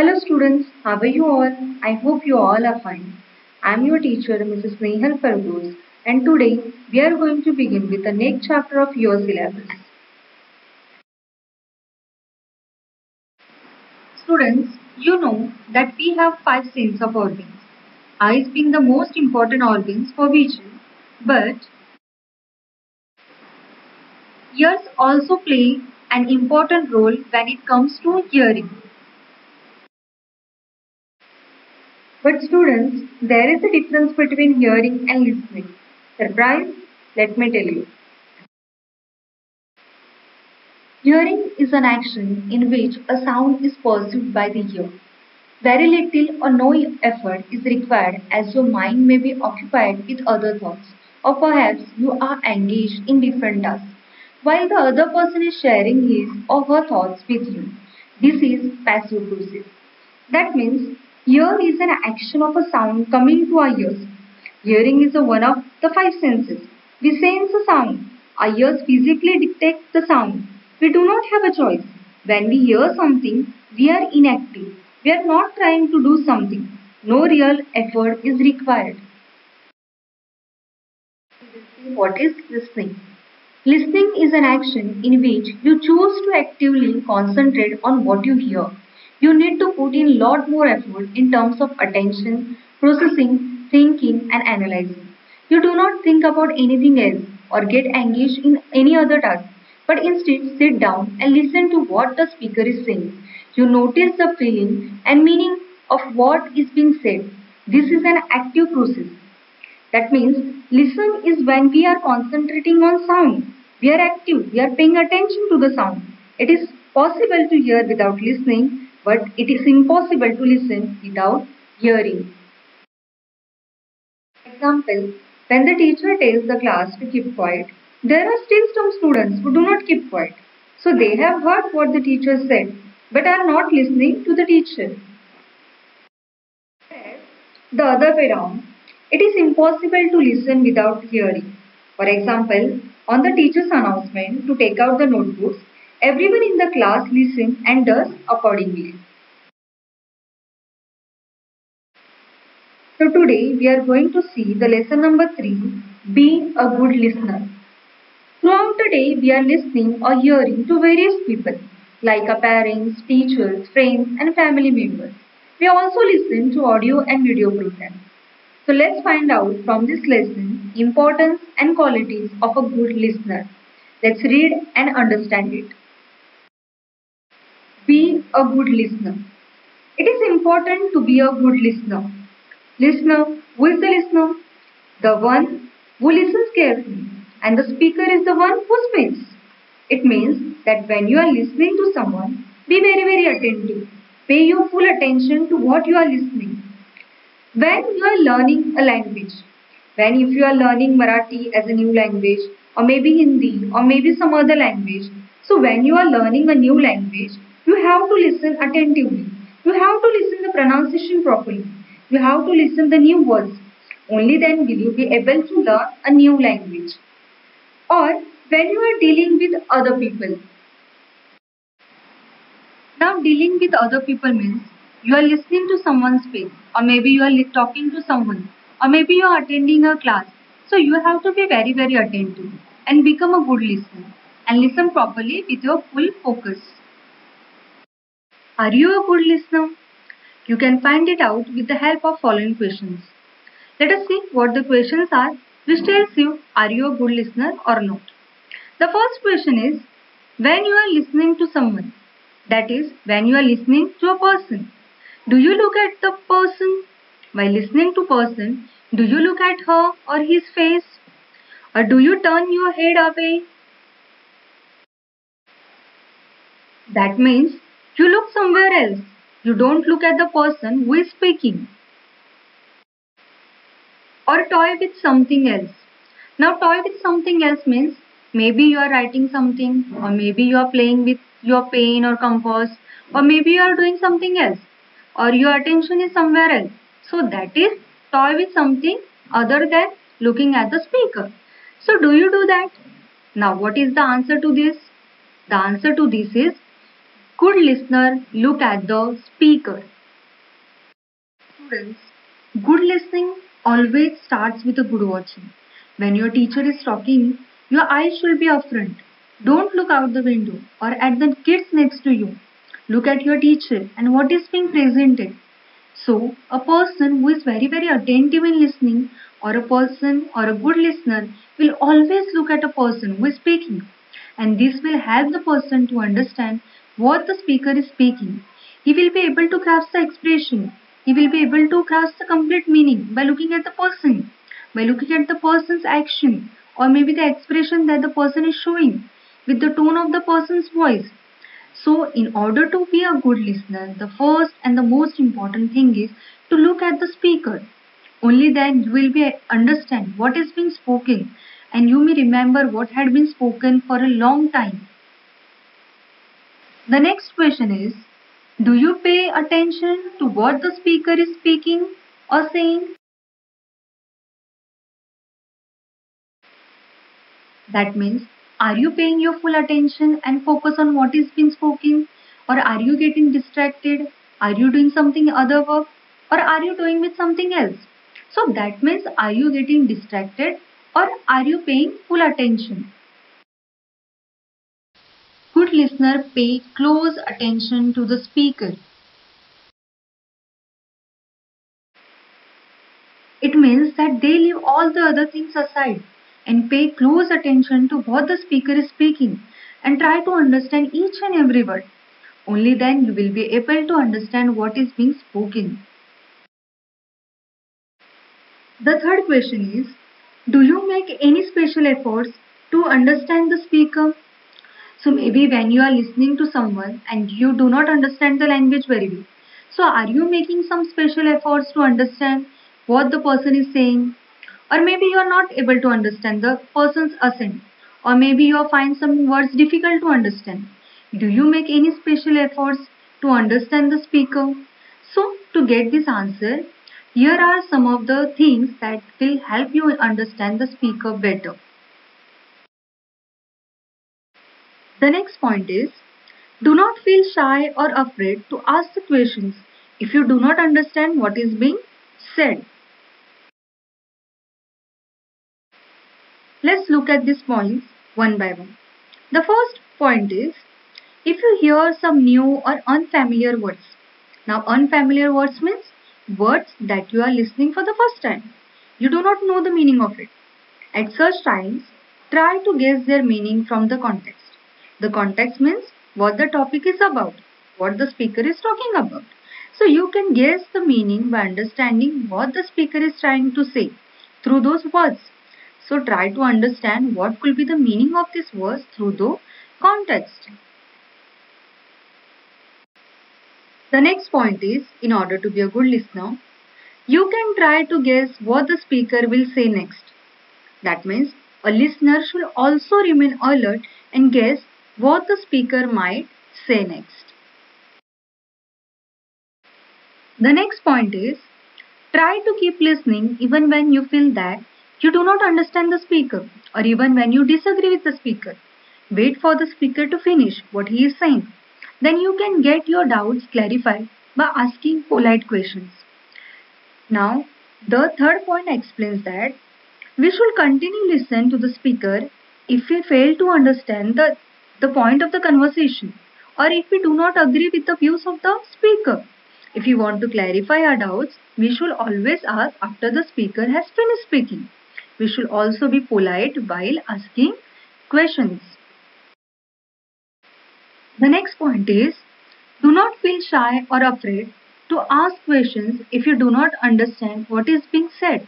Hello students, how are you all? I hope you all are fine. I am your teacher Mrs. Nehal Fardoos and today we are going to begin with the next chapter of your syllabus. Students, you know that we have five sense of organs. Eyes being the most important organs for vision, but ears also play an important role when it comes to hearing. But students, there is a difference between hearing and listening. Surprise? Let me tell you. Hearing is an action in which a sound is perceived by the ear. Very little or no effort is required as your mind may be occupied with other thoughts, or perhaps you are engaged in different tasks, while the other person is sharing his or her thoughts with you. This is passive process. That means ear is an action of a sound coming to our ears. Hearing is one of the five senses. We sense a sound. Our ears physically detect the sound. We do not have a choice. When we hear something, we are inactive. We are not trying to do something. No real effort is required. What is listening? Listening is an action in which you choose to actively concentrate on what you hear. You need to put in lot more effort in terms of attention, processing, thinking and analyzing. You do not think about anything else or get engaged in any other task, but instead sit down and listen to what the speaker is saying. You notice the feeling and meaning of what is being said. This is an active process. That means listen is when we are concentrating on sound. We are active, we are paying attention to the sound. It is possible to hear without listening, but it is impossible to listen without hearing. For example, when the teacher tells the class to keep quiet, there are still some students who do not keep quiet. So they have heard what the teacher said, but are not listening to the teacher. The other way around, it is impossible to listen without hearing. For example, on the teacher's announcement to take out the notebooks, everyone in the class listens and does accordingly. So today we are going to see the lesson number 3, being a good listener. Throughout the day we are listening or hearing to various people like our parents, teachers, friends and family members. We also listen to audio and video programs. So let's find out from this lesson importance and qualities of a good listener. Let's read and understand it. Be a good listener. It is important to be a good listener. Listener, who is the listener? The one who listens carefully, and the speaker is the one who speaks. It means that when you are listening to someone, be very attentive. Pay your full attention to what you are listening. When you are learning a language, when if you are learning Marathi as a new language, or maybe Hindi, or maybe some other language, so when you are learning a new language, you have to listen attentively. You have to listen the pronunciation properly. You have to listen the new words. Only then will you be able to learn a new language. Or when you are dealing with other people. Now dealing with other people means you are listening to someone speak, or maybe you are talking to someone, or maybe you are attending a class. So you have to be very attentive and become a good listener and listen properly with your full focus. Are you a good listener? You can find it out with the help of following questions. Let us see what the questions are which tells you are you a good listener or not. The first question is when you are listening to someone, that is when you are listening to a person. Do you look at the person? While listening to person, do you look at her or his face? Or do you turn your head away? That means you look somewhere else. You don't look at the person who is speaking. Or toy with something else. Now toy with something else means maybe you are writing something, or maybe you are playing with your pen or compass, or maybe you are doing something else, or your attention is somewhere else. So that is toy with something other than looking at the speaker. So do you do that? Now what is the answer to this? The answer to this is Good listener look at the speaker. Students, good listening always starts with a good watching. When your teacher is talking, your eyes should be upfront. Don't look out the window or at the kids next to you. Look at your teacher and what is being presented. So, a person who is very attentive in listening, or a person or a good listener, will always look at a person who is speaking. And this will help the person to understand what the speaker is speaking. He will be able to grasp the expression. He will be able to grasp the complete meaning by looking at the person, by looking at the person's action, or maybe the expression that the person is showing, with the tone of the person's voice. So, in order to be a good listener, the first and the most important thing is to look at the speaker. Only then you will be understand what is being spoken, and you may remember what had been spoken for a long time. The next question is, do you pay attention to what the speaker is speaking or saying? That means, are you paying your full attention and focus on what is being spoken? Or are you getting distracted? Are you doing something other work? Or are you doing with something else? So that means, are you getting distracted or are you paying full attention? Good listener pay close attention to the speaker. It means that they leave all the other things aside and pay close attention to what the speaker is speaking and try to understand each and every word. Only then you will be able to understand what is being spoken. The third question is, do you make any special efforts to understand the speaker? So maybe when you are listening to someone and you do not understand the language very well. So are you making some special efforts to understand what the person is saying? Or maybe you are not able to understand the person's accent. Or maybe you find some words difficult to understand. Do you make any special efforts to understand the speaker? So to get this answer, here are some of the things that will help you understand the speaker better. The next point is, do not feel shy or afraid to ask the questions if you do not understand what is being said. Let's look at these points one by one. The first point is, if you hear some new or unfamiliar words. Now, unfamiliar words means words that you are listening for the first time. You do not know the meaning of it. At such times, try to guess their meaning from the context. The context means what the topic is about, what the speaker is talking about. So you can guess the meaning by understanding what the speaker is trying to say through those words. So try to understand what could be the meaning of this verse through the context. The next point is, in order to be a good listener, you can try to guess what the speaker will say next. That means a listener should also remain alert and guess what the speaker might say next. The next point is, try to keep listening even when you feel that you do not understand the speaker or even when you disagree with the speaker. Wait for the speaker to finish what he is saying. Then you can get your doubts clarified by asking polite questions. Now, the third point explains that we should continue listen to the speaker if we fail to understand the point of the conversation or if we do not agree with the views of the speaker. If we want to clarify our doubts, we should always ask after the speaker has finished speaking. We should also be polite while asking questions. The next point is, do not feel shy or afraid to ask questions if you do not understand what is being said.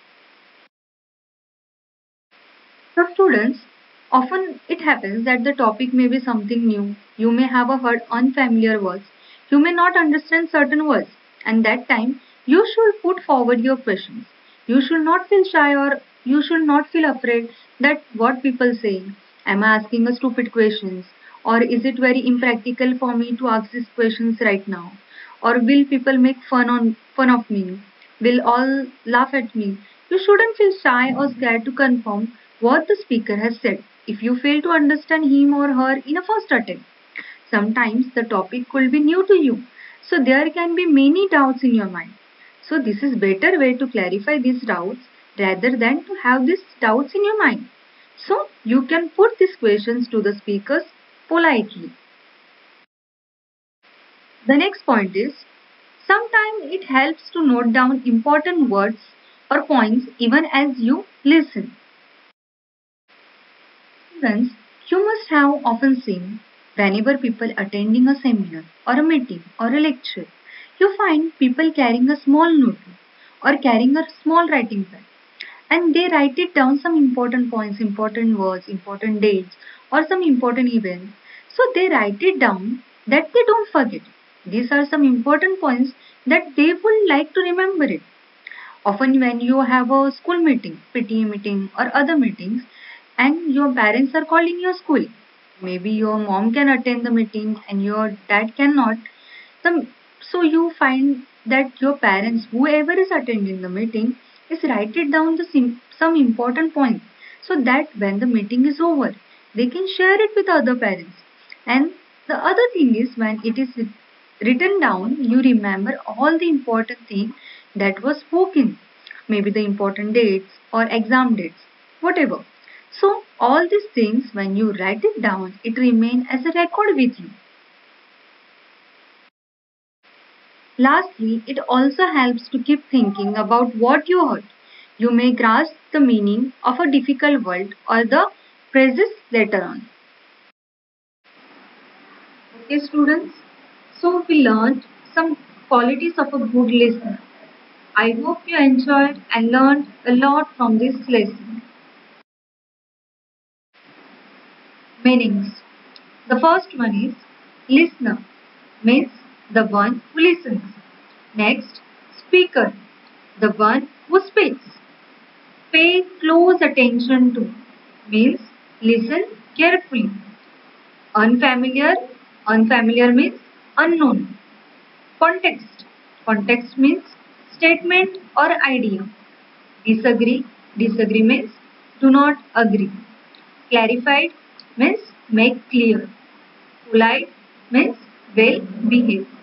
So students, often it happens that the topic may be something new. You may have heard unfamiliar words. You may not understand certain words, and that time you should put forward your questions. You should not feel shy or you should not feel afraid that what people say. Am I asking a stupid questions? Or is it very impractical for me to ask these questions right now? Or will people make fun of me? Will all laugh at me? You shouldn't feel shy or scared to confirm what the speaker has said if you fail to understand him or her in a first attempt. Sometimes the topic could be new to you. So there can be many doubts in your mind. So this is better way to clarify these doubts rather than to have these doubts in your mind. So you can put these questions to the speakers politely. The next point is sometimes it helps to note down important words or points even as you listen. Students, you must have often seen whenever people attending a seminar or a meeting or a lecture, you find people carrying a small notebook or carrying a small writing pad and they write it down some important points, important words, important dates or some important events. So they write it down that they don't forget. These are some important points that they would like to remember it. Often when you have a school meeting, PTA meeting or other meetings and your parents are calling your school, maybe your mom can attend the meeting and your dad cannot. The, so you find that your parents, whoever is attending the meeting, is write it down some important points so that when the meeting is over, they can share it with other parents. And the other thing is when it is written down, you remember all the important thing that was spoken, maybe the important dates or exam dates, whatever. So all these things, when you write it down, it remain as a record with you. Lastly, it also helps to keep thinking about what you heard. You may grasp the meaning of a difficult word or the phrases later on. Okay, students. So we learned some qualities of a good listener. I hope you enjoyed and learned a lot from this lesson. Meanings. The first one is listener means the one who listens. Next, speaker, the one who speaks. Pay close attention to means listen carefully. Unfamiliar, unfamiliar means unknown. Context, context means statement or idea. Disagree, disagree means do not agree. Clarified means make clear. Polite means well behave.